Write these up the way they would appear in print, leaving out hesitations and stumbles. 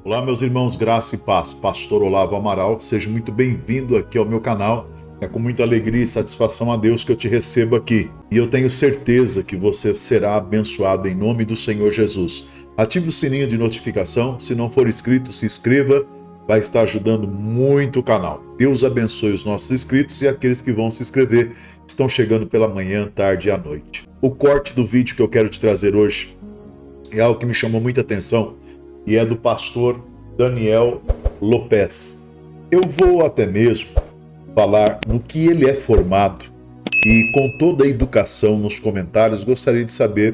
Olá, meus irmãos, graça e paz. Pastor Olavo Amaral, seja muito bem-vindo aqui ao meu canal. É com muita alegria e satisfação a Deus que eu te recebo aqui. E eu tenho certeza que você será abençoado em nome do Senhor Jesus. Ative o sininho de notificação. Se não for inscrito, se inscreva. Vai estar ajudando muito o canal. Deus abençoe os nossos inscritos e aqueles que vão se inscrever. Estão chegando pela manhã, tarde e à noite. O corte do vídeo que eu quero te trazer hoje é algo que me chamou muita atenção. E é do pastor Daniel Lopes. Eu vou até mesmo falar no que ele é formado e com toda a educação nos comentários, gostaria de saber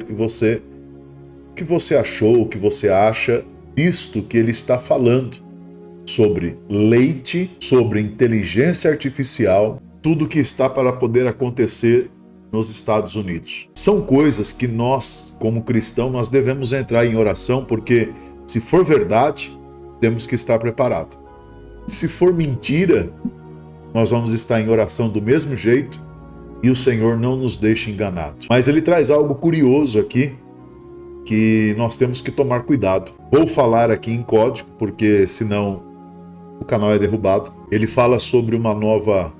o que você achou, o que você acha disto que ele está falando sobre leite, sobre inteligência artificial, tudo que está para poder acontecer nos Estados Unidos. São coisas que nós, como cristãos, nós devemos entrar em oração, porque se for verdade, temos que estar preparados. Se for mentira, nós vamos estar em oração do mesmo jeito e o Senhor não nos deixa enganados. Mas ele traz algo curioso aqui, que nós temos que tomar cuidado. Vou falar aqui em código, porque senão o canal é derrubado. Ele fala sobre uma nova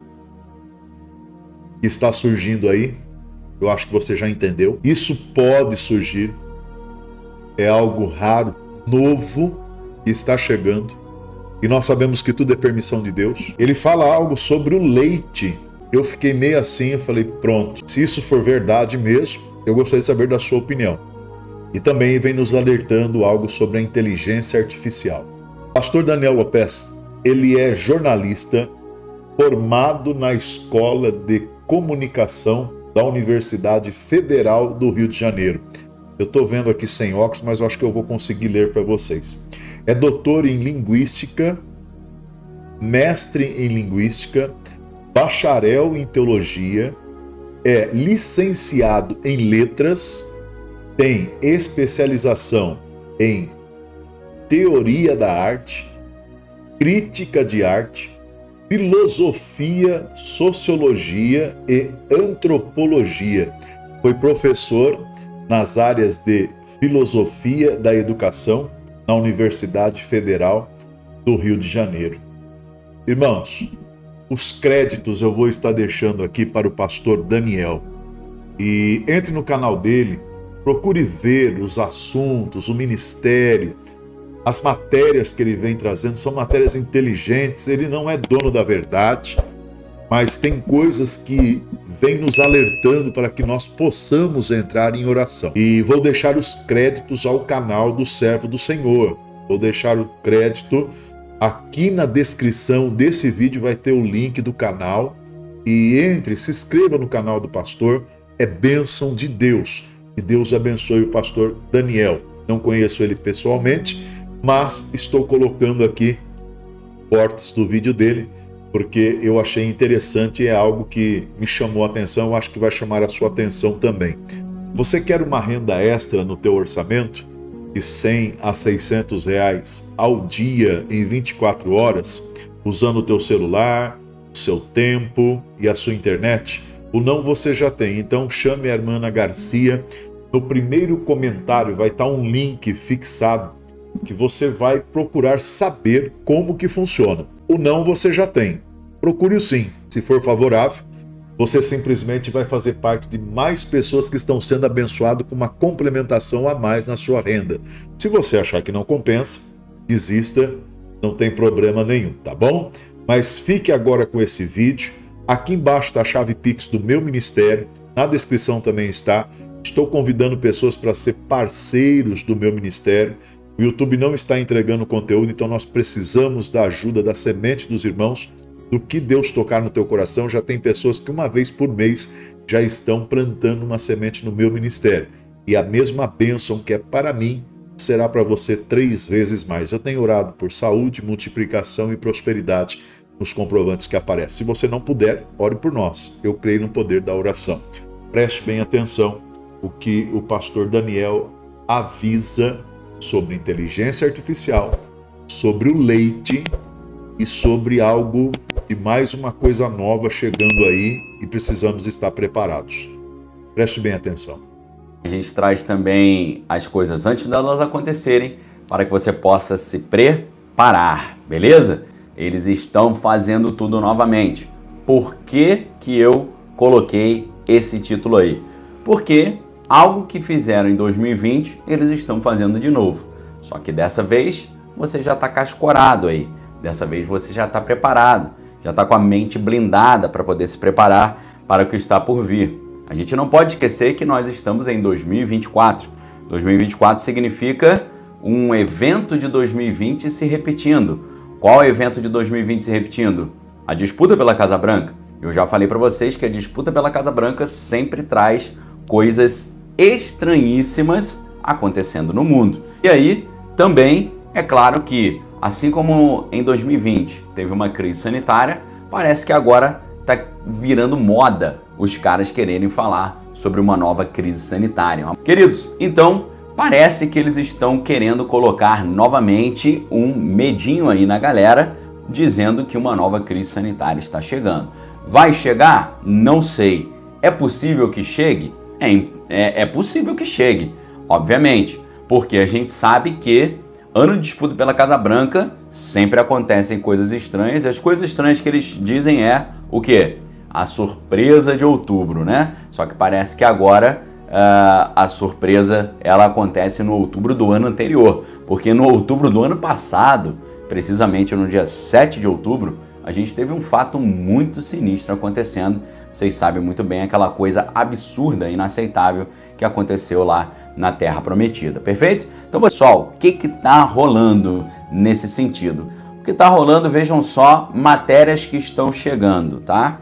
que está surgindo aí. Eu acho que você já entendeu. Isso pode surgir. É algo raro, novo, que está chegando. E nós sabemos que tudo é permissão de Deus. Ele fala algo sobre o leite. Eu fiquei meio assim, eu falei, pronto. Se isso for verdade mesmo, eu gostaria de saber da sua opinião. E também vem nos alertando algo sobre a inteligência artificial. Pastor Daniel Lopes, ele é jornalista formado na Escola de Comunicação da Universidade Federal do Rio de Janeiro. Eu estou vendo aqui sem óculos, mas eu acho que eu vou conseguir ler para vocês. É doutor em Linguística, mestre em Linguística, bacharel em Teologia, é licenciado em Letras, tem especialização em Teoria da Arte, Crítica de Arte, Filosofia, Sociologia e Antropologia. Foi professor nas áreas de Filosofia da Educação na Universidade Federal do Rio de Janeiro. Irmãos, os créditos eu vou estar deixando aqui para o pastor Daniel. E entre no canal dele, procure ver os assuntos, o ministério, as matérias que ele vem trazendo são matérias inteligentes. Ele não é dono da verdade, mas tem coisas que vem nos alertando para que nós possamos entrar em oração. E vou deixar os créditos ao canal do servo do Senhor. Vou deixar o crédito aqui na descrição desse vídeo, vai ter o link do canal. E entre, se inscreva no canal do pastor, é bênção de Deus. Que Deus abençoe o pastor Daniel. Não conheço ele pessoalmente, mas estou colocando aqui cortes do vídeo dele, porque eu achei interessante e é algo que me chamou a atenção, eu acho que vai chamar a sua atenção também. Você quer uma renda extra no teu orçamento de 100 a 600 reais ao dia em 24 horas, usando o teu celular, o seu tempo e a sua internet? O não você já tem, então chame a irmã Garcia. No primeiro comentário vai estar um link fixado que você vai procurar saber como que funciona. O não você já tem. Procure o sim. Se for favorável, você simplesmente vai fazer parte de mais pessoas que estão sendo abençoadas com uma complementação a mais na sua renda. Se você achar que não compensa, desista, não tem problema nenhum, tá bom? Mas fique agora com esse vídeo. Aqui embaixo está a chave Pix do meu ministério, na descrição também está. Estou convidando pessoas para ser parceiros do meu ministério. O YouTube não está entregando conteúdo, então nós precisamos da ajuda, da semente dos irmãos, do que Deus tocar no teu coração. Já tem pessoas que uma vez por mês já estão plantando uma semente no meu ministério. E a mesma bênção que é para mim, será para você 3 vezes mais. Eu tenho orado por saúde, multiplicação e prosperidade nos comprovantes que aparecem. Se você não puder, ore por nós. Eu creio no poder da oração. Preste bem atenção o que o pastor Daniel avisa sobre inteligência artificial, sobre o leite e sobre algo e mais uma coisa nova chegando aí e precisamos estar preparados. Preste bem atenção. A gente traz também as coisas antes delas acontecerem para que você possa se preparar, beleza? Eles estão fazendo tudo novamente. Por que que eu coloquei esse título aí? Porque algo que fizeram em 2020, eles estão fazendo de novo. Só que dessa vez, você já está cascorado aí. Dessa vez você já está preparado. Já está com a mente blindada para poder se preparar para o que está por vir. A gente não pode esquecer que nós estamos em 2024. 2024 significa um evento de 2020 se repetindo. Qual evento de 2020 se repetindo? A disputa pela Casa Branca. Eu já falei para vocês que a disputa pela Casa Branca sempre traz coisas estranhíssimas acontecendo no mundo. E aí, também, é claro que, assim como em 2020 teve uma crise sanitária, parece que agora está virando moda os caras quererem falar sobre uma nova crise sanitária. Queridos, então, parece que eles estão querendo colocar novamente um medinho aí na galera, dizendo que uma nova crise sanitária está chegando. Vai chegar? Não sei. É possível que chegue? É possível que chegue, obviamente, porque a gente sabe que ano de disputa pela Casa Branca sempre acontecem coisas estranhas, e as coisas estranhas que eles dizem é o quê? A surpresa de outubro, né? Só que parece que agora a surpresa ela acontece no outubro do ano anterior, porque no outubro do ano passado, precisamente no dia 7 de outubro, a gente teve um fato muito sinistro acontecendo. Vocês sabem muito bem aquela coisa absurda, inaceitável que aconteceu lá na Terra Prometida, perfeito? Então, pessoal, o que está rolando nesse sentido? O que está rolando, vejam só, matérias que estão chegando, tá?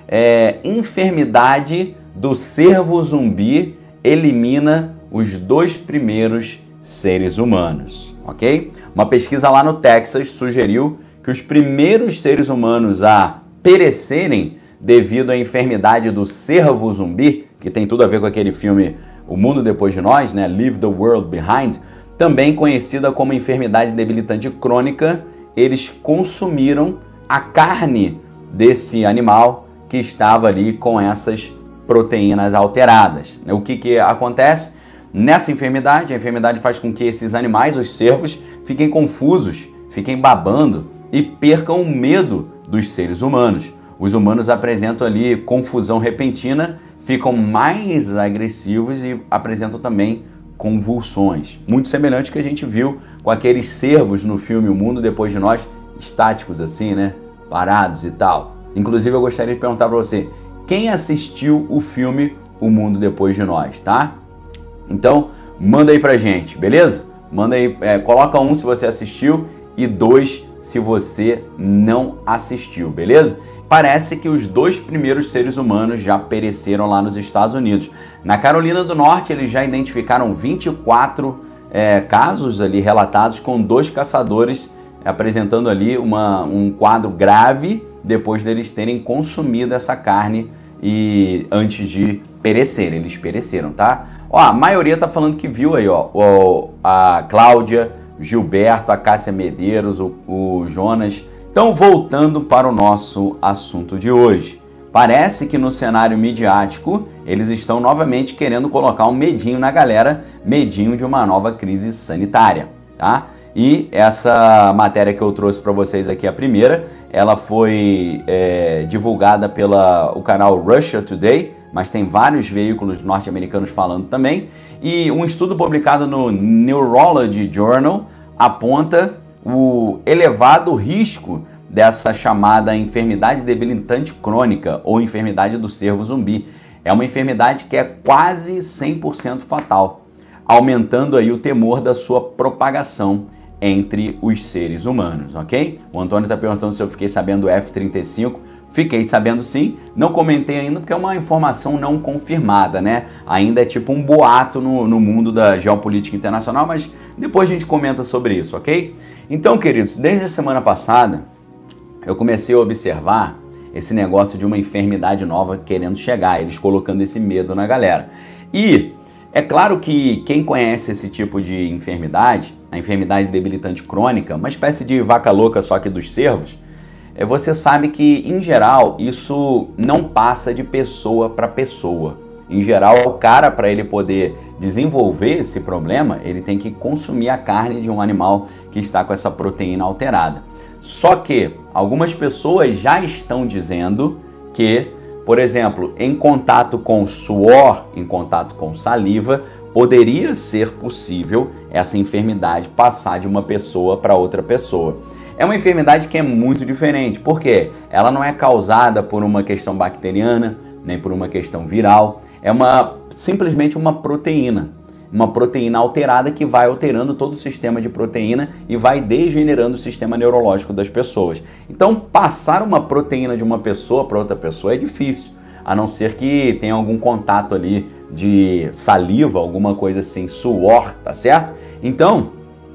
Enfermidade do cervo zumbi elimina os 2 primeiros seres humanos, ok? Uma pesquisa lá no Texas sugeriu que os primeiros seres humanos a perecerem devido à enfermidade do cervo zumbi, que tem tudo a ver com aquele filme O Mundo Depois de Nós, né? Leave the World Behind, também conhecida como enfermidade debilitante crônica, eles consumiram a carne desse animal que estava ali com essas proteínas alteradas. O que acontece? Nessa enfermidade, a enfermidade faz com que esses animais, os cervos, fiquem confusos, fiquem babando e percam o medo dos seres humanos. Os humanos apresentam ali confusão repentina, ficam mais agressivos e apresentam também convulsões. Muito semelhante ao que a gente viu com aqueles cervos no filme O Mundo Depois de Nós, estáticos assim, né? Parados e tal. Inclusive eu gostaria de perguntar para você, quem assistiu o filme O Mundo Depois de Nós, tá? Então, manda aí pra gente, beleza? Manda aí, coloca 1 se você assistiu e 2 se você não assistiu, beleza? Parece que os 2 primeiros seres humanos já pereceram lá nos Estados Unidos. Na Carolina do Norte, eles já identificaram 24 casos ali relatados com 2 caçadores apresentando ali um quadro grave depois deles terem consumido essa carne e antes de perecer, eles pereceram, tá? Ó, a maioria tá falando que viu aí, ó, a Cláudia, Gilberto, a Cássia Medeiros, o Jonas. Então, voltando para o nosso assunto de hoje. Parece que no cenário midiático, eles estão novamente querendo colocar um medinho na galera, medinho de uma nova crise sanitária, tá? E essa matéria que eu trouxe para vocês aqui, a primeira, ela foi divulgada pelo canal Russia Today, mas tem vários veículos norte-americanos falando também. E um estudo publicado no Neurology Journal aponta o elevado risco dessa chamada enfermidade debilitante crônica ou enfermidade do cervo zumbi. É uma enfermidade que é quase 100% fatal, aumentando aí o temor da sua propagação entre os seres humanos, ok? O Antônio está perguntando se eu fiquei sabendo do F-35. Fiquei sabendo sim, não comentei ainda porque é uma informação não confirmada, né? Ainda é tipo um boato no mundo da geopolítica internacional, mas depois a gente comenta sobre isso, ok? Então, queridos, desde a semana passada, eu comecei a observar esse negócio de uma enfermidade nova querendo chegar, eles colocando esse medo na galera. E é claro que quem conhece esse tipo de enfermidade, a enfermidade debilitante crônica, uma espécie de vaca louca só que dos cervos, você sabe que, em geral, isso não passa de pessoa para pessoa. Em geral, o cara, para ele poder desenvolver esse problema, ele tem que consumir a carne de um animal que está com essa proteína alterada. Só que algumas pessoas já estão dizendo que, por exemplo, em contato com suor, em contato com saliva, poderia ser possível essa enfermidade passar de uma pessoa para outra pessoa. É uma enfermidade que é muito diferente, porque ela não é causada por uma questão bacteriana, nem por uma questão viral, é simplesmente uma proteína alterada que vai alterando todo o sistema de proteína e vai degenerando o sistema neurológico das pessoas. Então, passar uma proteína de uma pessoa para outra pessoa é difícil, a não ser que tenha algum contato ali de saliva, alguma coisa assim, suor, tá certo? Então,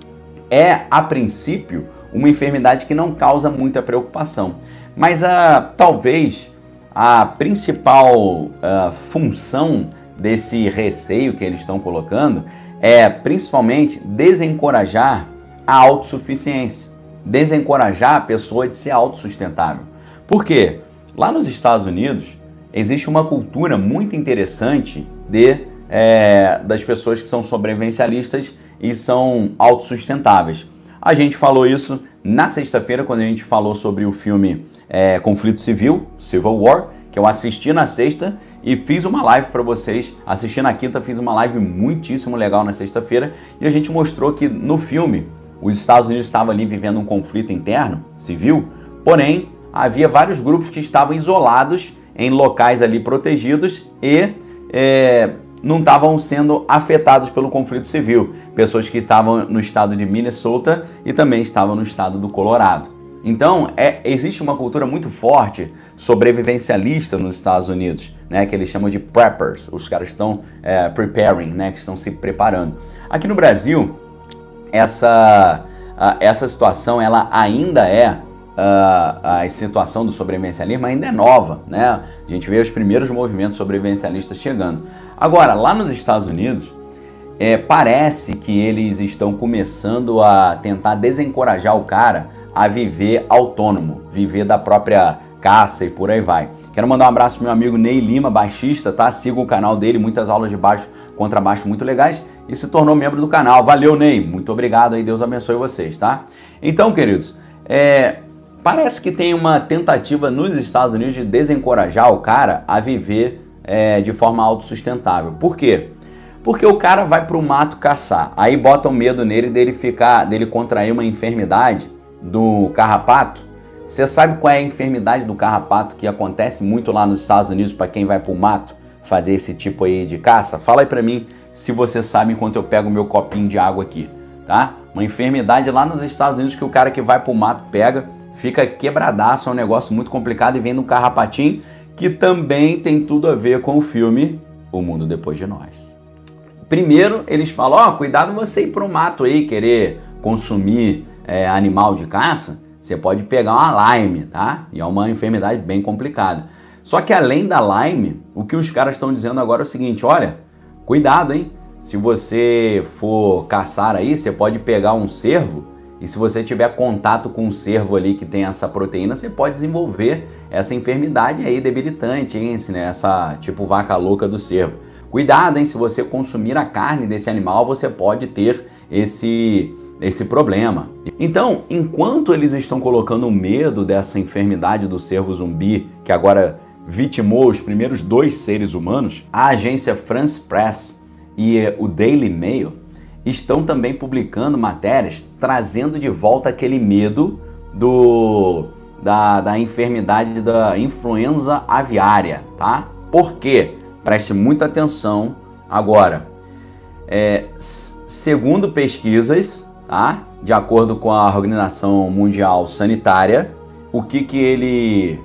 a princípio, uma enfermidade que não causa muita preocupação. Mas talvez a principal função desse receio que eles estão colocando é principalmente desencorajar a autossuficiência, desencorajar a pessoa de ser autossustentável. Por quê? Lá nos Estados Unidos existe uma cultura muito interessante das pessoas que são sobrevivencialistas e são autossustentáveis. A gente falou isso na sexta-feira, quando a gente falou sobre o filme Conflito Civil, Civil War, que eu assisti na sexta e fiz uma live para vocês. Assisti na quinta, fiz uma live muitíssimo legal na sexta-feira e a gente mostrou que no filme os Estados Unidos estavam ali vivendo um conflito interno, civil, porém havia vários grupos que estavam isolados em locais ali protegidos e não estavam sendo afetados pelo conflito civil. Pessoas que estavam no estado de Minnesota e também estavam no estado do Colorado. Então, existe uma cultura muito forte sobrevivencialista nos Estados Unidos, né, que eles chamam de preppers. Os caras estão preparing, né, que estão se preparando. Aqui no Brasil, essa situação ela ainda a situação do sobrevivencialismo ainda é nova, né? A gente vê os primeiros movimentos sobrevivencialistas chegando. Agora, lá nos Estados Unidos, parece que eles estão começando a tentar desencorajar o cara a viver autônomo, viver da própria caça e por aí vai. Quero mandar um abraço pro meu amigo Ney Lima, baixista, tá? Siga o canal dele, muitas aulas de baixo, contrabaixo muito legais e se tornou membro do canal. Valeu, Ney! Muito obrigado aí, Deus abençoe vocês, tá? Então, queridos, parece que tem uma tentativa nos Estados Unidos de desencorajar o cara a viver de forma autossustentável. Por quê? Porque o cara vai pro mato caçar, aí botam medo nele dele contrair uma enfermidade do carrapato. Você sabe qual é a enfermidade do carrapato que acontece muito lá nos Estados Unidos para quem vai pro mato fazer esse tipo aí de caça? Fala aí pra mim se você sabe enquanto eu pego o meu copinho de água aqui, tá? Uma enfermidade lá nos Estados Unidos que o cara que vai pro mato pega, fica quebradaço, é um negócio muito complicado e vem no carrapatinho, que também tem tudo a ver com o filme O Mundo Depois de Nós. Primeiro, eles falam, cuidado você ir pro mato aí, querer consumir animal de caça, você pode pegar uma Lyme, tá? E é uma enfermidade bem complicada. Só que além da Lyme, o que os caras estão dizendo agora é o seguinte, olha, cuidado, hein? Se você for caçar aí, você pode pegar um cervo e se você tiver contato com um cervo ali que tem essa proteína, você pode desenvolver essa enfermidade aí debilitante, hein? Essa tipo vaca louca do cervo. Cuidado, hein? Se você consumir a carne desse animal, você pode ter esse problema. Então, enquanto eles estão colocando o medo dessa enfermidade do cervo zumbi, que agora vitimou os primeiros 2 seres humanos, a agência France Press e o Daily Mail estão também publicando matérias trazendo de volta aquele medo da enfermidade da influenza aviária, tá? Por quê? Preste muita atenção agora. Segundo pesquisas, tá? De acordo com a Organização Mundial Sanitária, o que ele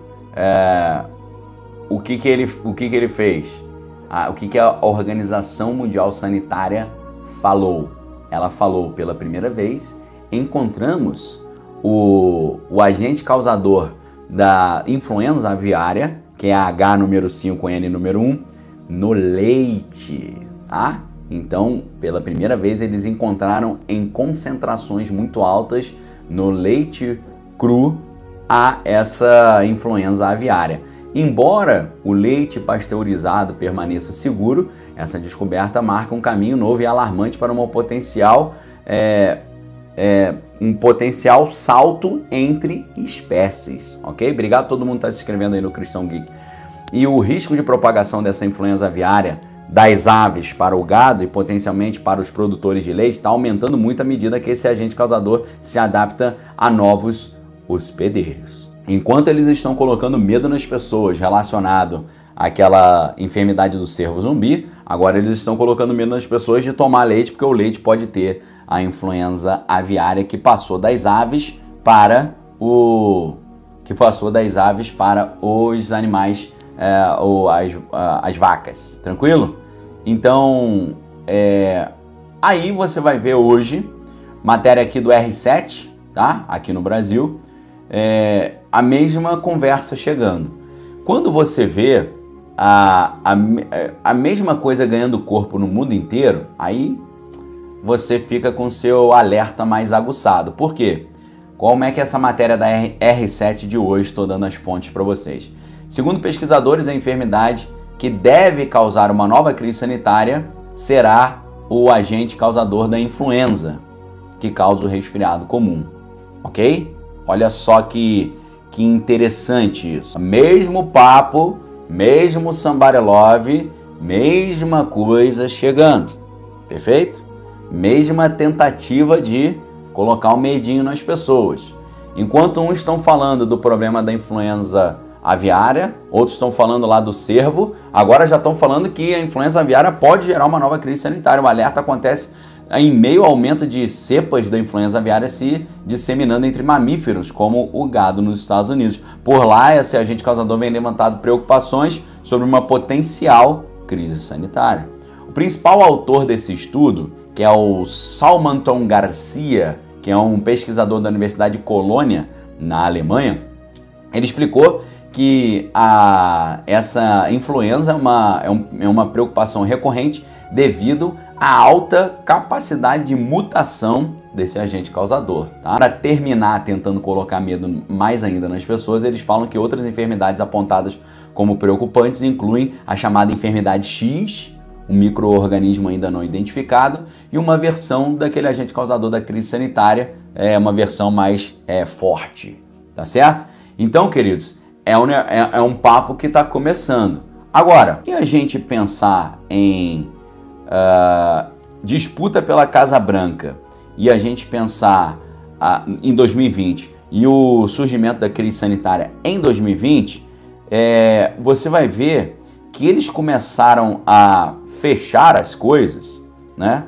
fez? O que a Organização Mundial Sanitária falou? Ela falou pela primeira vez, encontramos o agente causador da influenza aviária, que é a H número 5N número 1, no leite, tá? Então, pela primeira vez, eles encontraram em concentrações muito altas no leite cru a essa influenza aviária. Embora o leite pasteurizado permaneça seguro, essa descoberta marca um caminho novo e alarmante para um potencial salto entre espécies, ok? Obrigado a todo mundo que está se inscrevendo aí no Cristão Geek. E o risco de propagação dessa influenza aviária das aves para o gado e potencialmente para os produtores de leite está aumentando muito à medida que esse agente causador se adapta a novos hospedeiros. Enquanto eles estão colocando medo nas pessoas relacionado àquela enfermidade do cervo zumbi, agora eles estão colocando medo nas pessoas de tomar leite, porque o leite pode ter a influenza aviária que passou das aves para os animais, as vacas, tranquilo? Então, aí você vai ver hoje, matéria aqui do R7, tá? Aqui no Brasil, a mesma conversa chegando. Quando você vê a mesma coisa ganhando corpo no mundo inteiro, aí você fica com seu alerta mais aguçado. Por quê? Como é que essa matéria da R7 de hoje, estou dando as fontes para vocês. Segundo pesquisadores, a enfermidade que deve causar uma nova crise sanitária será o agente causador da influenza, que causa o resfriado comum, ok? Olha só que interessante isso. Mesmo papo, mesmo somebody love, mesma coisa chegando, perfeito? Mesma tentativa de colocar um medinho nas pessoas. Enquanto uns estão falando do problema da influenza aviária, outros estão falando lá do cervo, agora já estão falando que a influenza aviária pode gerar uma nova crise sanitária. O alerta acontece em meio ao aumento de cepas da influenza aviária se disseminando entre mamíferos, como o gado nos Estados Unidos. Por lá, esse agente causador vem levantado preocupações sobre uma potencial crise sanitária. O principal autor desse estudo, que é o Salmanton Garcia, que é um pesquisador da Universidade de Colônia, na Alemanha, ele explicou que essa influenza é uma preocupação recorrente devido à alta capacidade de mutação desse agente causador. Tá? Para terminar tentando colocar medo mais ainda nas pessoas, eles falam que outras enfermidades apontadas como preocupantes incluem a chamada enfermidade X, um micro-organismo ainda não identificado, e uma versão daquele agente causador da crise sanitária, uma versão mais forte, tá certo? Então, queridos, é um papo que está começando. Agora, se a gente pensar em disputa pela Casa Branca e a gente pensar em 2020 e o surgimento da crise sanitária em 2020, você vai ver que eles começaram a fechar as coisas, né?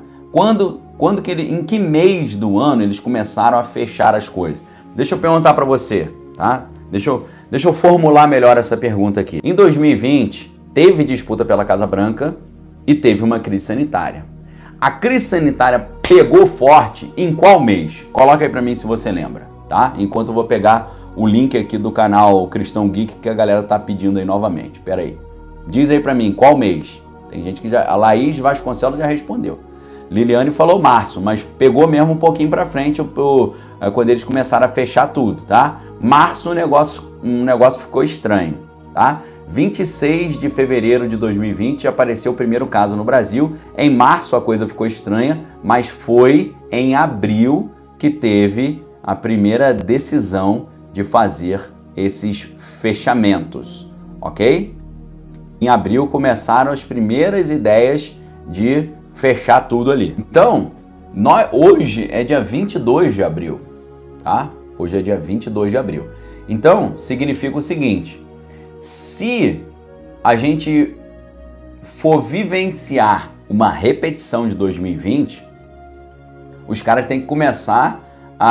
Em que mês do ano eles começaram a fechar as coisas? Deixa eu perguntar para você, tá? Deixa eu formular melhor essa pergunta aqui. Em 2020, teve disputa pela Casa Branca e teve uma crise sanitária. A crise sanitária pegou forte em qual mês? Coloca aí para mim se você lembra, tá? Enquanto eu vou pegar o link aqui do canal Cristão Geek que a galera tá pedindo aí novamente. Pera aí. Diz aí para mim, qual mês? Tem gente que já... A Laís Vasconcelos já respondeu. Liliane falou março, mas pegou mesmo um pouquinho para frente quando eles começaram a fechar tudo, tá? Março um negócio ficou estranho, tá? 26 de fevereiro de 2020 apareceu o primeiro caso no Brasil. Em março a coisa ficou estranha, mas foi em abril que teve a primeira decisão de fazer esses fechamentos, ok? Em abril começaram as primeiras ideias de fechar tudo ali. Então, hoje é dia 22 de abril, tá? Hoje é dia 22 de abril. Então, significa o seguinte: se a gente for vivenciar uma repetição de 2020, os caras têm que começar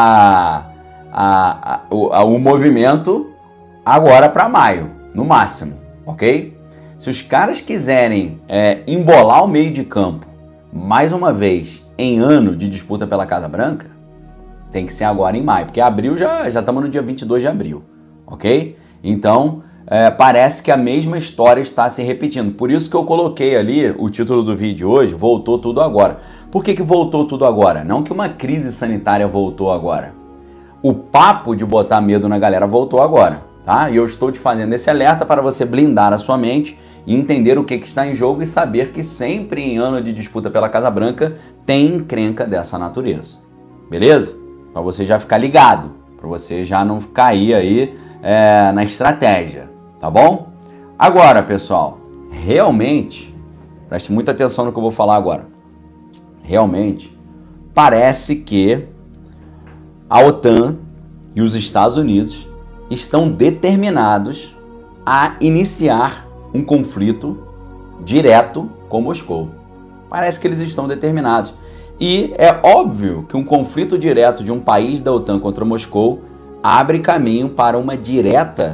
o movimento agora para maio, no máximo, ok? Se os caras quiserem embolar o meio de campo, mais uma vez, em ano de disputa pela Casa Branca, tem que ser agora em maio, porque abril já estamos no dia 22 de abril, ok? Então, parece que a mesma história está se repetindo. Por isso que eu coloquei ali o título do vídeo hoje, Voltou Tudo Agora. Por que voltou tudo agora? Não que uma crise sanitária voltou agora. o papo de botar medo na galera voltou agora, tá? E eu estou te fazendo esse alerta para você blindar a sua mente e entender o que está em jogo e saber que sempre em ano de disputa pela Casa Branca tem encrenca dessa natureza, beleza? Para você já ficar ligado, para você já não cair aí na estratégia, tá bom? Agora, pessoal, realmente, preste muita atenção no que eu vou falar agora. Realmente, parece que a OTAN e os Estados Unidos estão determinados a iniciar um conflito direto com Moscou. Parece que eles estão determinados. E é óbvio que um conflito direto de um país da OTAN contra Moscou abre caminho para uma direta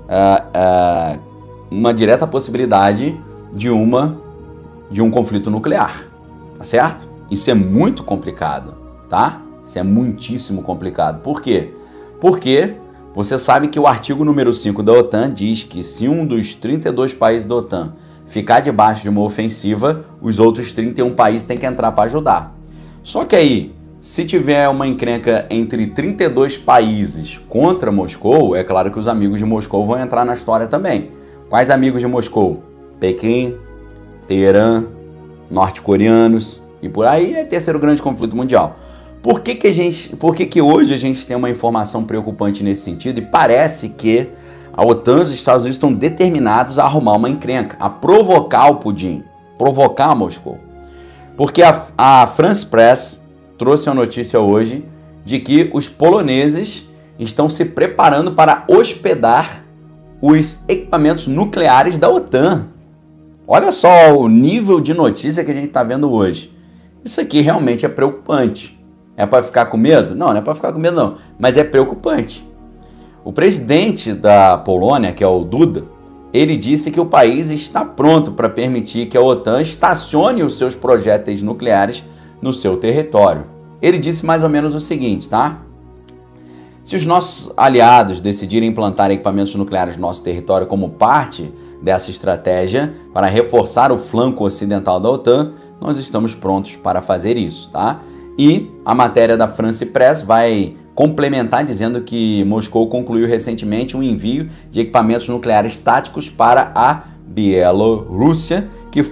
possibilidade de um conflito nuclear, tá certo? Isso é muito complicado, tá? Isso é muitíssimo complicado. Por quê? Porque você sabe que o artigo número 5 da OTAN diz que se um dos 32 países da OTAN ficar debaixo de uma ofensiva, os outros 31 países têm que entrar para ajudar. Só que aí, se tiver uma encrenca entre 32 países contra Moscou, é claro que os amigos de Moscou vão entrar na história também. Quais amigos de Moscou? Pequim, Teherã, norte-coreanos e por aí é terceiro grande conflito mundial. Por que hoje a gente tem uma informação preocupante nesse sentido? E parece que a OTAN e os Estados Unidos estão determinados a arrumar uma encrenca, a provocar o Putin, provocar Moscou. Porque a France Press trouxe uma notícia hoje de que os poloneses estão se preparando para hospedar os equipamentos nucleares da OTAN. Olha só o nível de notícia que a gente está vendo hoje. Isso aqui realmente é preocupante. É para ficar com medo? Não, não é para ficar com medo não, mas é preocupante. O presidente da Polônia, que é o Duda, ele disse que o país está pronto para permitir que a OTAN estacione os seus projéteis nucleares no seu território. Ele disse mais ou menos o seguinte, tá? Se os nossos aliados decidirem implantar equipamentos nucleares no nosso território como parte dessa estratégia para reforçar o flanco ocidental da OTAN, nós estamos prontos para fazer isso, tá? E a matéria da France Press vai complementar dizendo que Moscou concluiu recentemente um envio de equipamentos nucleares táticos para a Bielorrússia,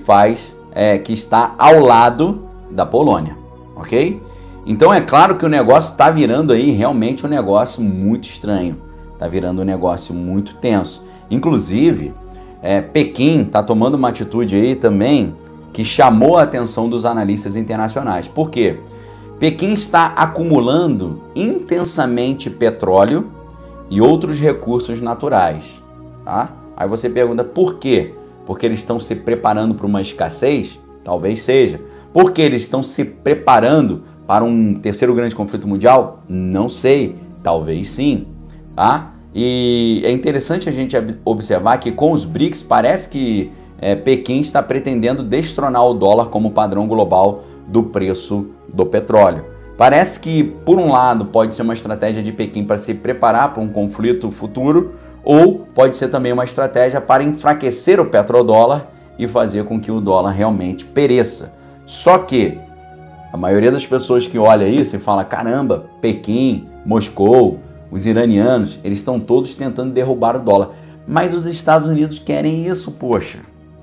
que está ao lado da Polônia, ok? Então é claro que o negócio está virando aí realmente um negócio muito estranho, está virando um negócio muito tenso. Inclusive, Pequim está tomando uma atitude aí também que chamou a atenção dos analistas internacionais. Por quê? Pequim está acumulando intensamente petróleo e outros recursos naturais, tá? Aí você pergunta por quê? Porque eles estão se preparando para uma escassez? Talvez seja. Porque eles estão se preparando para um terceiro grande conflito mundial? Não sei. Talvez sim, tá? E é interessante a gente observar que com os BRICS parece que Pequim está pretendendo destronar o dólar como padrão global do preço do petróleo. Parece que, por um lado, pode ser uma estratégia de Pequim para se preparar para um conflito futuro, ou pode ser também uma estratégia para enfraquecer o petrodólar e fazer com que o dólar realmente pereça. Só que a maioria das pessoas que olha isso e fala, caramba, Pequim, Moscou, os iranianos, eles estão todos tentando derrubar o dólar. Mas os Estados Unidos querem isso, poxa.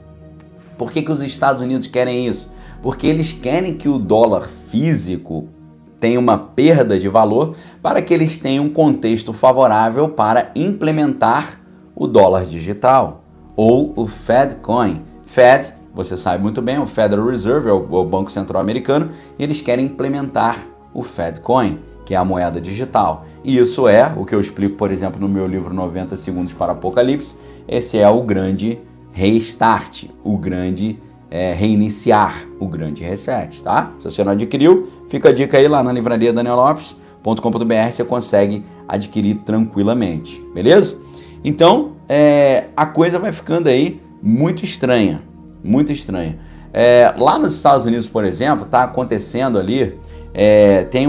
Por que os Estados Unidos querem isso? Porque eles querem que o dólar físico tenha uma perda de valor para que eles tenham um contexto favorável para implementar o dólar digital ou o Fed Coin. Fed, você sabe muito bem, o Federal Reserve é o Banco Central Americano, e eles querem implementar o Fed Coin, que é a moeda digital. E isso é o que eu explico, por exemplo, no meu livro 90 Segundos para Apocalipse. Esse é o grande restart, o grande reiniciar, o grande reset, tá? Se você não adquiriu, fica a dica aí lá na livraria daniellopes.com.br, você consegue adquirir tranquilamente, beleza? Então, a coisa vai ficando aí muito estranha, muito estranha. Lá nos Estados Unidos, por exemplo, tá acontecendo ali, tem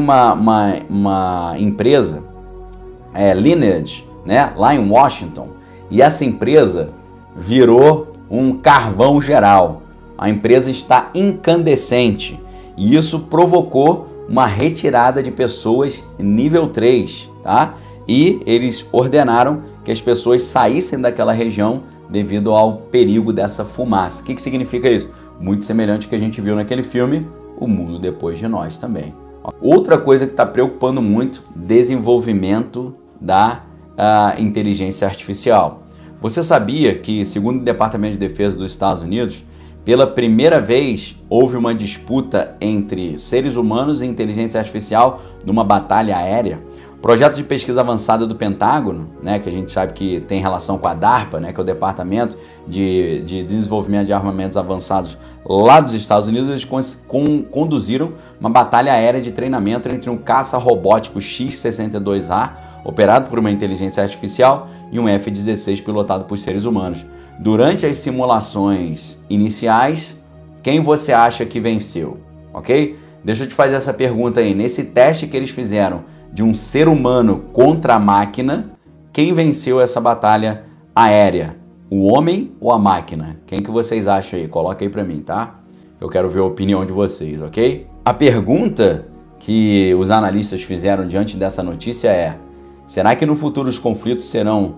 uma empresa, Lineage, né, lá em Washington, e essa empresa virou um carvão geral. A empresa está incandescente e isso provocou uma retirada de pessoas nível 3, tá? E eles ordenaram que as pessoas saíssem daquela região devido ao perigo dessa fumaça. O que significa isso? Muito semelhante ao que a gente viu naquele filme, O Mundo Depois de Nós também. Outra coisa que está preocupando muito, desenvolvimento da inteligência artificial. Você sabia que, segundo o Departamento de Defesa dos Estados Unidos, pela primeira vez houve uma disputa entre seres humanos e inteligência artificial numa batalha aérea? Projeto de pesquisa avançada do Pentágono, né, que a gente sabe que tem relação com a DARPA, né, que é o Departamento de Desenvolvimento de Armamentos Avançados lá dos Estados Unidos, eles conduziram uma batalha aérea de treinamento entre um caça robótico X-62A, operado por uma inteligência artificial, e um F-16 pilotado por seres humanos. Durante as simulações iniciais, quem você acha que venceu? Ok? Deixa eu te fazer essa pergunta aí. Nesse teste que eles fizeram de um ser humano contra a máquina, quem venceu essa batalha aérea? O homem ou a máquina? Quem que vocês acham aí? Coloca aí pra mim, tá? Eu quero ver a opinião de vocês, ok? A pergunta que os analistas fizeram diante dessa notícia é: será que no futuro os conflitos serão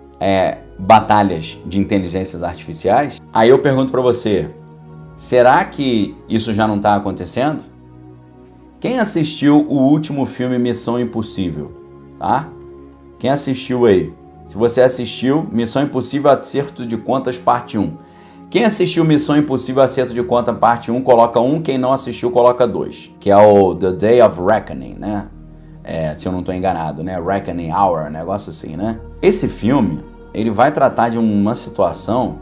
batalhas de inteligências artificiais? Aí eu pergunto pra você, será que isso já não está acontecendo? Quem assistiu o último filme Missão Impossível, tá? Quem assistiu aí? Se você assistiu, Missão Impossível Acerto de Contas Parte 1. Quem assistiu Missão Impossível Acerto de Contas Parte 1, coloca 1. Quem não assistiu, coloca 2. Que é o The Day of Reckoning, né? Se eu não estou enganado, né? Reckoning Hour, negócio assim, né? Esse filme, ele vai tratar de uma situação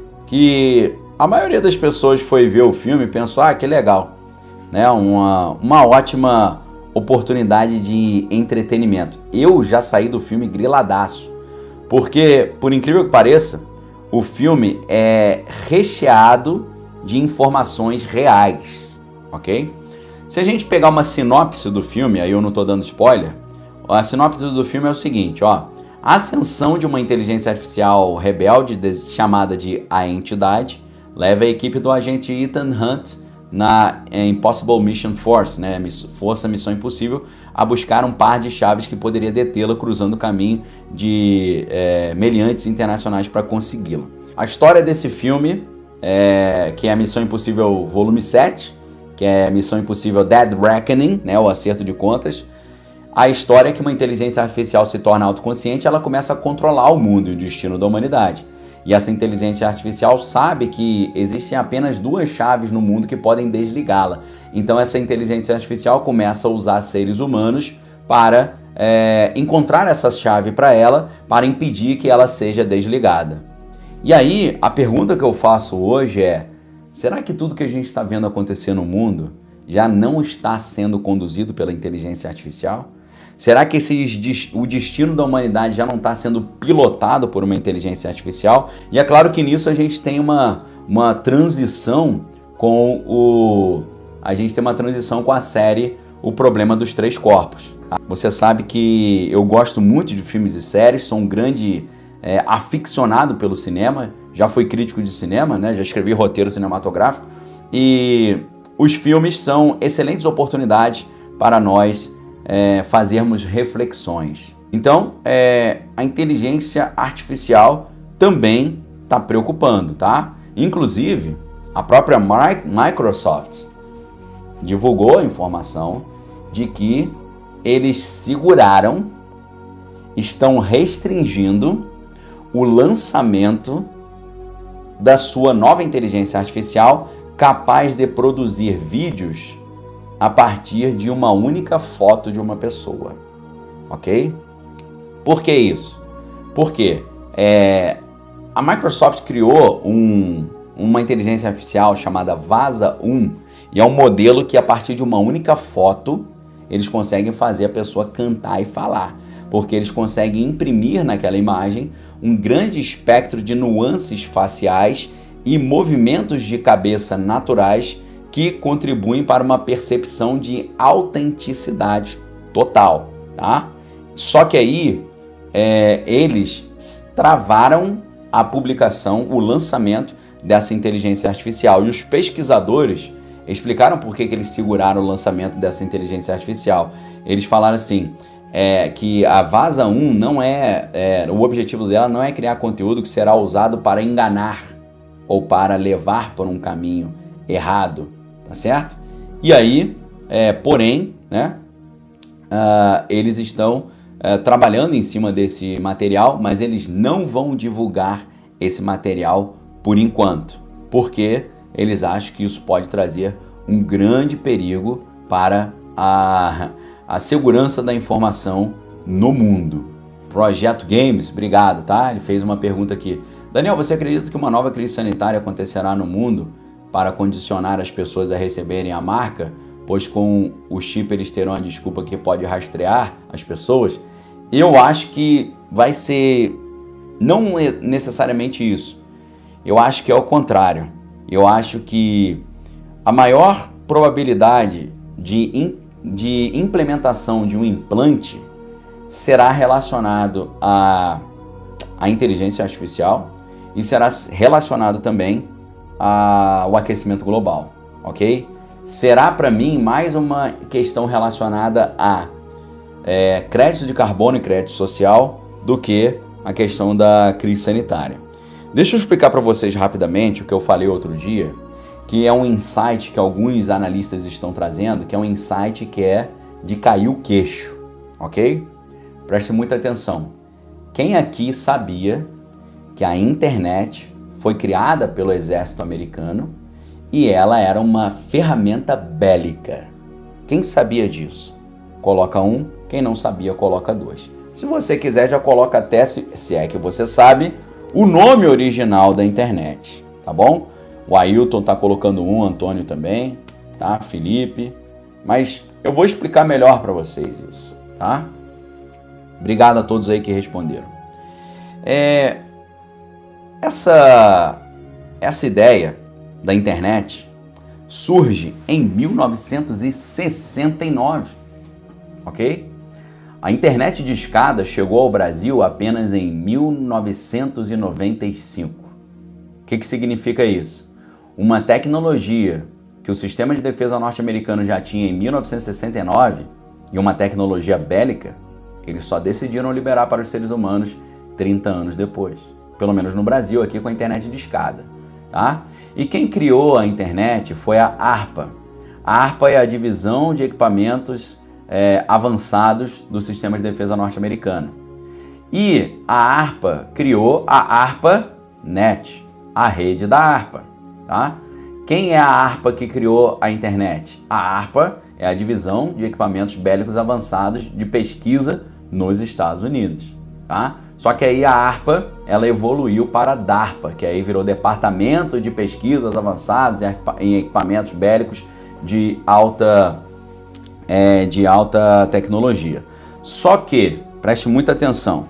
que a maioria das pessoas foi ver o filme e pensou, que legal. Né, uma ótima oportunidade de entretenimento. Eu já saí do filme griladaço, porque, por incrível que pareça, o filme é recheado de informações reais, ok? Se a gente pegar uma sinopse do filme, aí eu não estou dando spoiler, a sinopse do filme é o seguinte, ó: a ascensão de uma inteligência artificial rebelde, chamada de A Entidade, leva a equipe do agente Ethan Hunt na Impossible Mission Force, né, Força Missão Impossível, a buscar um par de chaves que poderia detê-la cruzando o caminho de meliantes internacionais para consegui-la. A história desse filme, que é a Missão Impossível Volume 7, que é Missão Impossível Dead Reckoning, né, o acerto de contas, a história é que uma inteligência artificial se torna autoconsciente e ela começa a controlar o mundo e o destino da humanidade. E essa inteligência artificial sabe que existem apenas 2 chaves no mundo que podem desligá-la. Então essa inteligência artificial começa a usar seres humanos para encontrar essa chave para ela, para impedir que ela seja desligada. E aí, a pergunta que eu faço hoje é: será que tudo que a gente está vendo acontecer no mundo já não está sendo conduzido pela inteligência artificial? Será que o destino da humanidade já não está sendo pilotado por uma inteligência artificial? E é claro que nisso a gente tem uma transição com a série O Problema dos Três Corpos. Você sabe que eu gosto muito de filmes e séries, sou um grande aficionado pelo cinema, já fui crítico de cinema, né? Já escrevi roteiro cinematográfico, e os filmes são excelentes oportunidades para nós fazermos reflexões. Então, a inteligência artificial também está preocupando, tá? Inclusive, a própria Microsoft divulgou a informação de que eles estão restringindo o lançamento da sua nova inteligência artificial capaz de produzir vídeos a partir de uma única foto de uma pessoa, ok? Por que isso? Porque a Microsoft criou uma inteligência artificial chamada Vasa 1, e é um modelo que a partir de uma única foto eles conseguem fazer a pessoa cantar e falar, porque eles conseguem imprimir naquela imagem um grande espectro de nuances faciais e movimentos de cabeça naturais que contribuem para uma percepção de autenticidade total, tá? Só que aí eles travaram a publicação, o lançamento dessa inteligência artificial, e os pesquisadores explicaram por que eles seguraram o lançamento dessa inteligência artificial. Eles falaram assim, que a Vasa 1 não o objetivo dela não é criar conteúdo que será usado para enganar ou para levar por um caminho errado, tá certo? E aí, porém, né, eles estão trabalhando em cima desse material, mas eles não vão divulgar esse material por enquanto, porque eles acham que isso pode trazer um grande perigo para a segurança da informação no mundo. Projeto Games, obrigado, tá? Ele fez uma pergunta aqui. Daniel, você acredita que uma nova crise sanitária acontecerá no mundo para condicionar as pessoas a receberem a marca? Pois com o chip eles terão a desculpa que pode rastrear as pessoas? Eu acho que vai ser não necessariamente isso. Eu acho que é o contrário. Eu acho que a maior probabilidade de implementação de um implante será relacionado à inteligência artificial e será relacionado também ao aquecimento global, ok? Será para mim mais uma questão relacionada a crédito de carbono e crédito social do que a questão da crise sanitária. Deixa eu explicar para vocês rapidamente o que eu falei outro dia, que é um insight que alguns analistas estão trazendo, que é um insight que é de cair o queixo, ok? Preste muita atenção. Quem aqui sabia que a internet foi criada pelo exército americano e ela era uma ferramenta bélica? Quem sabia disso? Coloca 1, quem não sabia coloca 2. Se você quiser já coloca até, se é que você sabe, o nome original da internet, tá bom? O Ailton tá colocando 1, Antônio também, tá? Felipe, mas eu vou explicar melhor para vocês isso, tá? Obrigado a todos aí que responderam. Essa ideia da internet surge em 1969, ok? A internet de escada chegou ao Brasil apenas em 1995. O que significa isso? Uma tecnologia que o sistema de defesa norte-americano já tinha em 1969 e uma tecnologia bélica, eles só decidiram liberar para os seres humanos 30 anos depois. Pelo menos no Brasil, aqui com a internet de escada, tá? E quem criou a internet foi a ARPA. A ARPA é a divisão de equipamentos avançados do sistema de defesa norte-americano. E a ARPA criou a ARPANET, a rede da ARPA, tá? Quem é a ARPA que criou a internet? A ARPA é a divisão de equipamentos bélicos avançados de pesquisa nos Estados Unidos, tá? Só que aí a ARPA, ela evoluiu para a DARPA, que aí virou Departamento de Pesquisas Avançadas em Equipamentos Bélicos de alta tecnologia. Só que, preste muita atenção,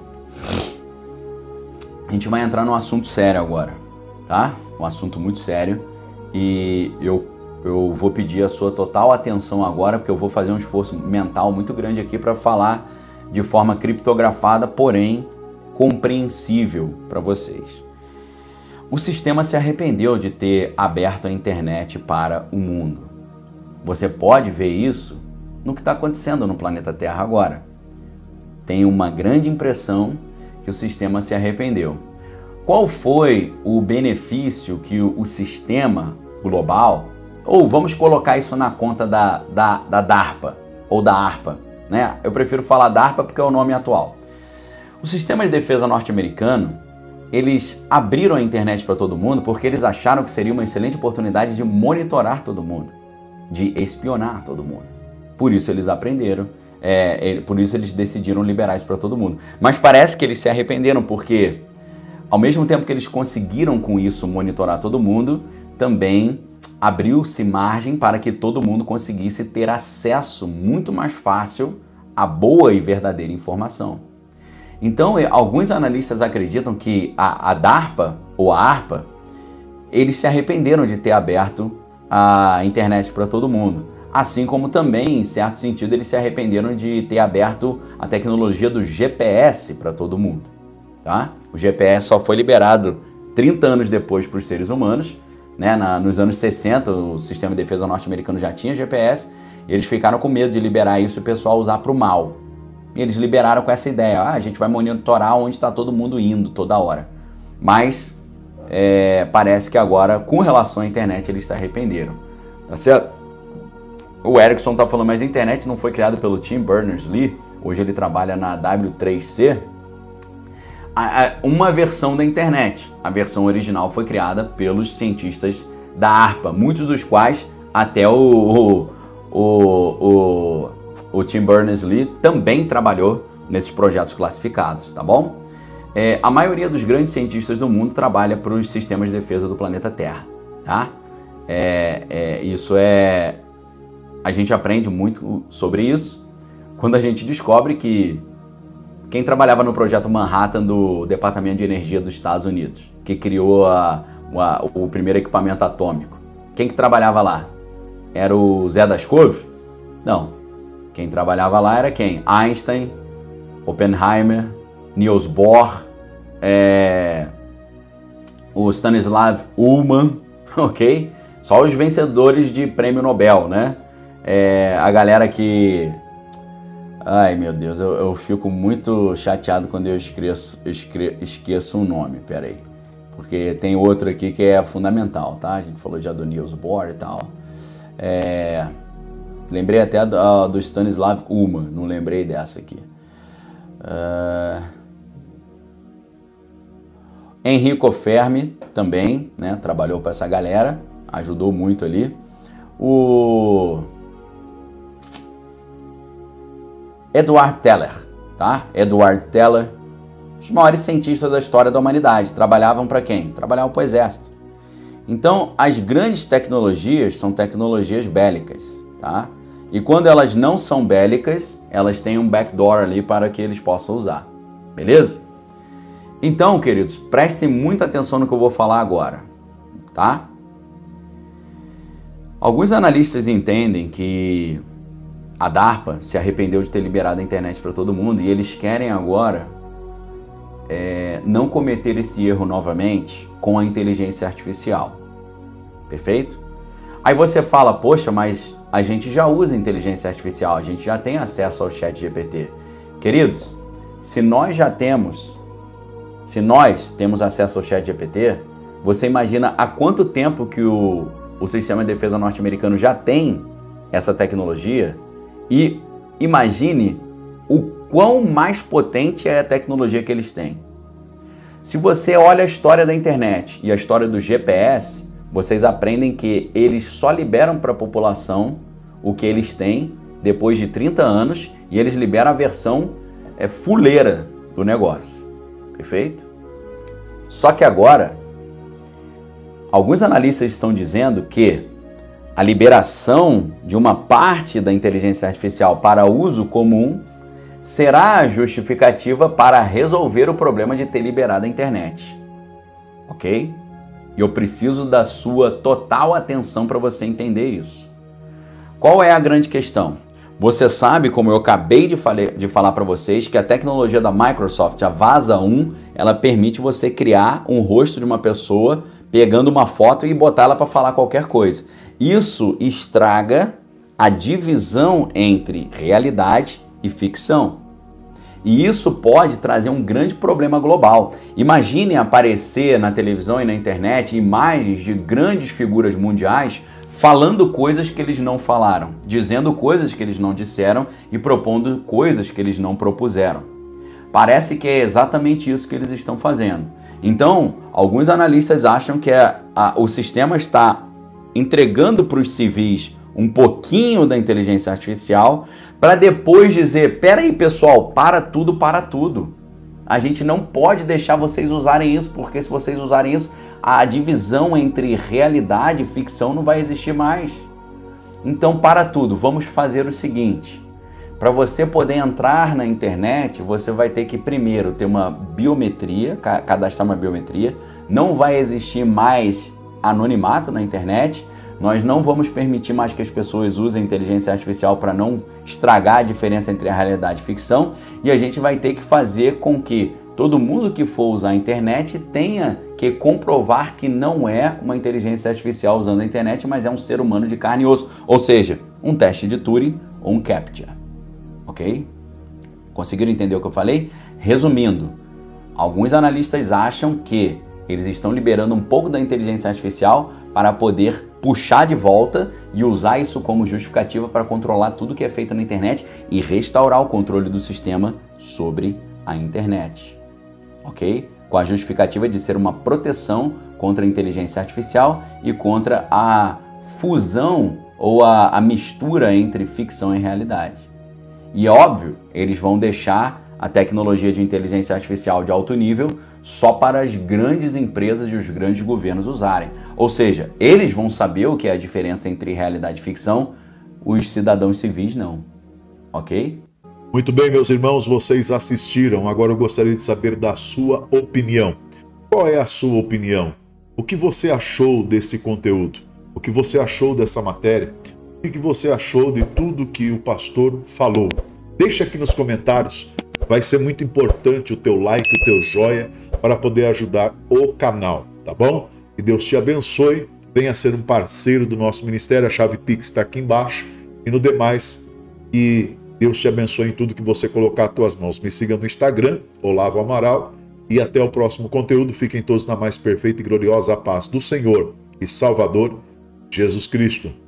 a gente vai entrar num assunto sério agora, tá? Um assunto muito sério e eu vou pedir a sua total atenção agora, porque eu vou fazer um esforço mental muito grande aqui para falar de forma criptografada, porém compreensível para vocês. O sistema se arrependeu de ter aberto a internet para o mundo. Você pode ver isso no que está acontecendo no planeta Terra agora. Tem uma grande impressão que o sistema se arrependeu. Qual foi o benefício que o sistema global, ou vamos colocar isso na conta da DARPA ou da ARPA, né? Eu prefiro falar DARPA porque é o nome atual. O sistema de defesa norte-americano, eles abriram a internet para todo mundo porque eles acharam que seria uma excelente oportunidade de monitorar todo mundo, de espionar todo mundo. Por isso eles aprenderam, por isso eles decidiram liberar isso para todo mundo. Mas parece que eles se arrependeram porque, ao mesmo tempo que eles conseguiram com isso monitorar todo mundo, também abriu-se margem para que todo mundo conseguisse ter acesso muito mais fácil à boa e verdadeira informação. Então, alguns analistas acreditam que a DARPA ou a ARPA, eles se arrependeram de ter aberto a internet para todo mundo. Assim como também, em certo sentido, eles se arrependeram de ter aberto a tecnologia do GPS para todo mundo. Tá? O GPS só foi liberado 30 anos depois para os seres humanos, né? Nos anos 60, o sistema de defesa norte-americano já tinha GPS, e eles ficaram com medo de liberar isso e o pessoal usar para o mal. E eles liberaram com essa ideia, a gente vai monitorar onde está todo mundo indo toda hora. Mas parece que agora, com relação à internet, eles se arrependeram. Tá certo? O Erickson está falando, mas a internet não foi criada pelo Tim Berners-Lee, hoje ele trabalha na W3C. Uma versão da internet, a versão original foi criada pelos cientistas da ARPA, muitos dos quais até o Tim Berners-Lee também trabalhou nesses projetos classificados, tá bom? A maioria dos grandes cientistas do mundo trabalha para os sistemas de defesa do planeta Terra, tá? A gente aprende muito sobre isso quando a gente descobre que quem trabalhava no projeto Manhattan do Departamento de Energia dos Estados Unidos, que criou o primeiro equipamento atômico, quem que trabalhava lá? Era o Zé das Couve? Não. Quem trabalhava lá era quem? Einstein, Oppenheimer, Niels Bohr, o Stanislav Ullmann, ok? Só os vencedores de prêmio Nobel, né? A galera que... Ai, meu Deus, eu fico muito chateado quando eu esqueço um nome, peraí. Porque tem outro aqui que é fundamental, tá? A gente falou já do Niels Bohr e tal. Lembrei até do Stanislav Ullmann, não lembrei dessa aqui. Enrico Fermi também, né? Trabalhou para essa galera, ajudou muito ali. O Edward Teller, tá? Edward Teller, os maiores cientistas da história da humanidade, trabalhavam para quem? Trabalhavam para o exército. Então, as grandes tecnologias são tecnologias bélicas, tá? E quando elas não são bélicas, elas têm um backdoor ali para que eles possam usar, beleza? Então, queridos, prestem muita atenção no que eu vou falar agora, tá? Alguns analistas entendem que a DARPA se arrependeu de ter liberado a internet para todo mundo e eles querem agora não cometer esse erro novamente com a inteligência artificial. Perfeito? Aí você fala, poxa, mas a gente já usa inteligência artificial, a gente já tem acesso ao ChatGPT. Queridos, se nós temos acesso ao ChatGPT, você imagina há quanto tempo que o sistema de defesa norte-americano já tem essa tecnologia e imagine o quão mais potente é a tecnologia que eles têm. Se você olha a história da internet e a história do GPS, vocês aprendem que eles só liberam para a população o que eles têm depois de 30 anos e eles liberam a versão fuleira do negócio. Perfeito? Só que agora, alguns analistas estão dizendo que a liberação de uma parte da inteligência artificial para uso comum será a justificativa para resolver o problema de ter liberado a internet. Ok? E eu preciso da sua total atenção para você entender isso. Qual é a grande questão? Você sabe, como eu acabei de falar para vocês, que a tecnologia da Microsoft, a Vasa 1, ela permite você criar um rosto de uma pessoa pegando uma foto e botar ela para falar qualquer coisa. Isso estraga a divisão entre realidade e ficção. E isso pode trazer um grande problema global. Imagine aparecer na televisão e na internet imagens de grandes figuras mundiais falando coisas que eles não falaram, dizendo coisas que eles não disseram e propondo coisas que eles não propuseram. Parece que é exatamente isso que eles estão fazendo. Então, alguns analistas acham que o sistema está entregando para os civis um pouquinho da inteligência artificial para depois dizer, peraí pessoal, para tudo, para tudo. A gente não pode deixar vocês usarem isso, porque se vocês usarem isso, a divisão entre realidade e ficção não vai existir mais. Então, para tudo, vamos fazer o seguinte. Para você poder entrar na internet, você vai ter que primeiro ter uma biometria, cadastrar uma biometria. Não vai existir mais anonimato na internet. Nós não vamos permitir mais que as pessoas usem inteligência artificial para não estragar a diferença entre a realidade e ficção. E a gente vai ter que fazer com que todo mundo que for usar a internet tenha que comprovar que não é uma inteligência artificial usando a internet, mas é um ser humano de carne e osso. Ou seja, um teste de Turing ou um CAPTCHA. Ok? Conseguiram entender o que eu falei? Resumindo, alguns analistas acham que eles estão liberando um pouco da inteligência artificial para poder puxar de volta e usar isso como justificativa para controlar tudo que é feito na internet e restaurar o controle do sistema sobre a internet. Ok? Com a justificativa de ser uma proteção contra a inteligência artificial e contra a fusão ou a mistura entre ficção e realidade. E é óbvio, eles vão deixar a tecnologia de inteligência artificial de alto nível só para as grandes empresas e os grandes governos usarem. Ou seja, eles vão saber o que é a diferença entre realidade e ficção, os cidadãos civis não. Ok? Muito bem, meus irmãos, vocês assistiram. Agora eu gostaria de saber da sua opinião. Qual é a sua opinião? O que você achou deste conteúdo? O que você achou dessa matéria? O que você achou de tudo que o pastor falou? Deixa aqui nos comentários. Vai ser muito importante o teu like, o teu joia, para poder ajudar o canal, tá bom? Que Deus te abençoe. Venha ser um parceiro do nosso ministério. A chave Pix está aqui embaixo. E no demais, que Deus te abençoe em tudo que você colocar as tuas mãos. Me siga no Instagram, Olavo Amaral. E até o próximo conteúdo. Fiquem todos na mais perfeita e gloriosa paz do Senhor e Salvador Jesus Cristo.